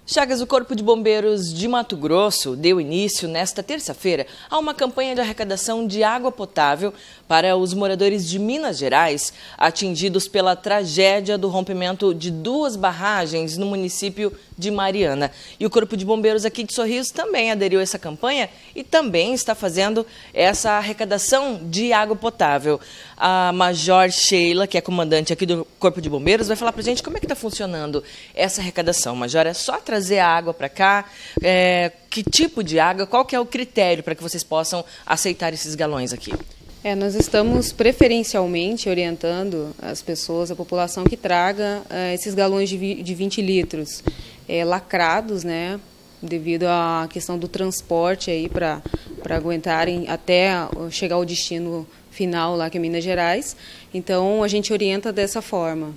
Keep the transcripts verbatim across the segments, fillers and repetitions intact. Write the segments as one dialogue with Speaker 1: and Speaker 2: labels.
Speaker 1: Chagas, o Corpo de Bombeiros de Mato Grosso deu início, nesta terça-feira, a uma campanha de arrecadação de água potável para os moradores de Minas Gerais, atingidos pela tragédia do rompimento de duas barragens no município de Mariana. E o Corpo de Bombeiros aqui de Sorriso também aderiu a essa campanha e também está fazendo essa arrecadação de água potável. A Major Sheila, que é comandante aqui do Corpo de Bombeiros, vai falar para a gente como é que está funcionando essa arrecadação. Major, é só trazer a água para cá? É, que tipo de água? Qual que é o critério para que vocês possam aceitar esses galões aqui?
Speaker 2: É, nós estamos preferencialmente orientando as pessoas, a população, que traga é, esses galões de, de vinte litros é, lacrados, né, devido à questão do transporte aí para para aguentarem até chegar ao destino final lá, que é Minas Gerais. Então, a gente orienta dessa forma.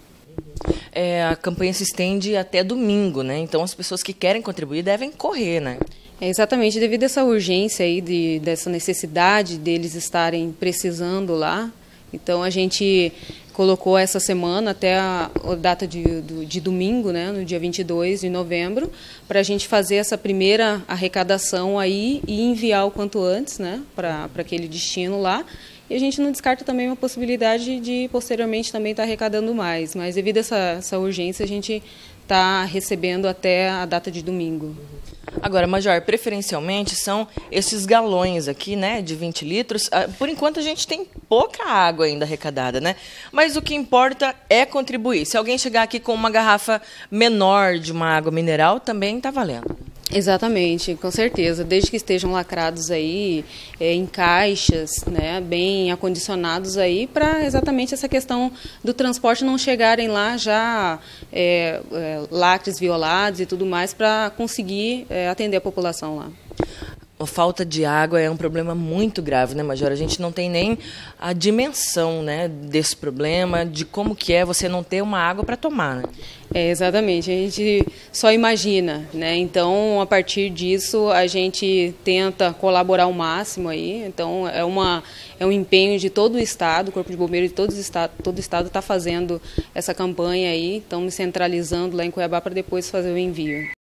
Speaker 1: É, a campanha se estende até domingo, né? Então, as pessoas que querem contribuir devem correr, né?
Speaker 2: É, exatamente, devido a essa urgência aí, de, dessa necessidade deles estarem precisando lá, então a gente colocou essa semana até a, a data de, de, de domingo, né, no dia vinte e dois de novembro, para a gente fazer essa primeira arrecadação aí e enviar o quanto antes, né, para aquele destino lá. E a gente não descarta também uma possibilidade de, posteriormente, também estar arrecadando mais. Mas, devido a essa, essa urgência, a gente está recebendo até a data de domingo.
Speaker 1: Agora, Major, preferencialmente são esses galões aqui, né, de vinte litros. Por enquanto, a gente tem pouca água ainda arrecadada, né? Mas o que importa é contribuir. Se alguém chegar aqui com uma garrafa menor de uma água mineral, também está valendo.
Speaker 2: Exatamente, com certeza. Desde que estejam lacrados aí, é, em caixas, né, bem acondicionados aí, para exatamente essa questão do transporte não chegarem lá já é, é, lacres violados e tudo mais, para conseguir é, atender a população lá.
Speaker 1: A falta de água é um problema muito grave, né, Major? A gente não tem nem a dimensão, né, desse problema, de como que é você não ter uma água para tomar, né?
Speaker 2: É, exatamente, a gente só imagina, né? Então, a partir disso, a gente tenta colaborar ao máximo aí. Então, é, uma, é um empenho de todo o Estado, o Corpo de Bombeiros de todo o Estado, todo o Estado está fazendo essa campanha aí, estamos centralizando lá em Cuiabá para depois fazer o envio.